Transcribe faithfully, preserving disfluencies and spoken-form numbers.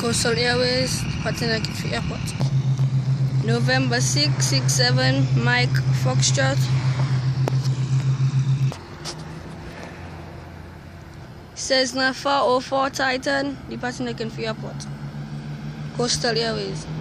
Coastal Airways, Patina Kifi Airport. November six six seven, Mike Foxtrot. Cessna four oh four Titan, departing Kifi Airport. Coastal Airways.